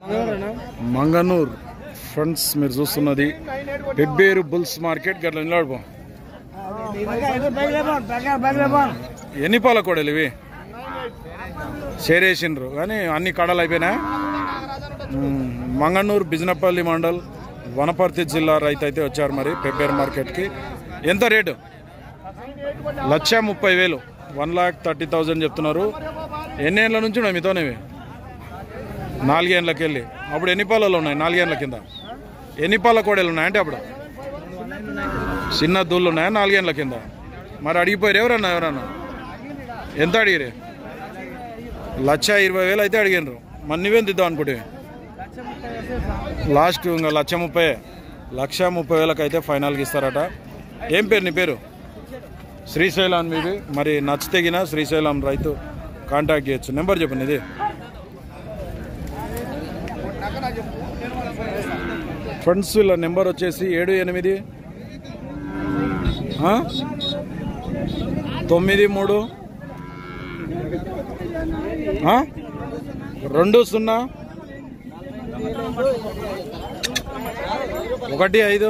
Manganur friends మీరు చూస్తున్నది Pebbair bulls market గట్ల నిలబడిపో. ఎన్ని పాల కోడలు ఇవి చేరేసిండ్రు కానీ అన్ని కడలు అయిపోయినాయి. మంగనూర్ బిజినపల్లి మండల్ వనపర్తి జిల్లా రైతు అయితే వచ్చారు మరి పెబ్బేరు మార్కెట్కి. ఎంత రేటు? 1,30,000 1,30,000 చెప్తున్నారు. ఎన్ని ఏళ్ళ నుంచి ఉన్నాయి మీతోనేవి? 4 ఏళ్ళకి వెళ్ళి. అప్పుడు ఎన్ని పాలలో ఉన్నాయి? 4 ఏళ్ళ కింద. ఎన్ని పాల కోడలు ఉన్నాయంటే అప్పుడు చిన్న దూళ్ళు ఉన్నాయా 4 ఏళ్ళ కింద? మరి అడిగిపోయారు ఎవరన్నా ఎంత అడిగారు? 1,20,000 అయితే అడిగినారు. మరి నువ్వేం దిద్దాం అనుకుంటే లాస్ట్ ఇంకా 1,30,000 1,30,000 అయితే ఫైనల్కి ఇస్తారట. ఏం పేరు నీ పేరు? శ్రీశైలం మీది. మరి నచ్చితేగిన శ్రీశైలం రైతు కాంటాక్ట్ చేయొచ్చు. నెంబర్ చెప్పండి. ఇది ఫ్రెండ్స్ వీళ్ళ నెంబర్ వచ్చేసి 78 93 20 15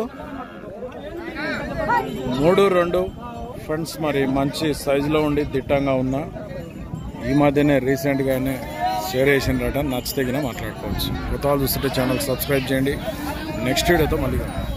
32. ఫ్రెండ్స్ మరి మంచి సైజులో ఉండి దిట్టంగా ఉన్నా ఈ మధ్యనే రీసెంట్గానే షేర్ చేసిండ్రట. నచ్చితే మాట్లాడుకోవచ్చు. కొత్త వాళ్ళు చూస్తుంటే ఛానల్ సబ్స్క్రైబ్ చేయండి. నెక్స్ట్ వీడియోతో మళ్ళీ